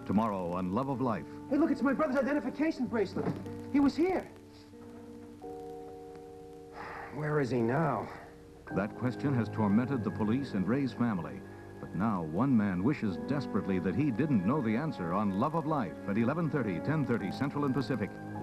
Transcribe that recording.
Tomorrow on Love of Life. Hey, look, it's my brother's identification bracelet. He was here. Where is he now? That question has tormented the police and Ray's family. But now one man wishes desperately that he didn't know the answer on Love of Life at 11:30, 10:30 Central and Pacific.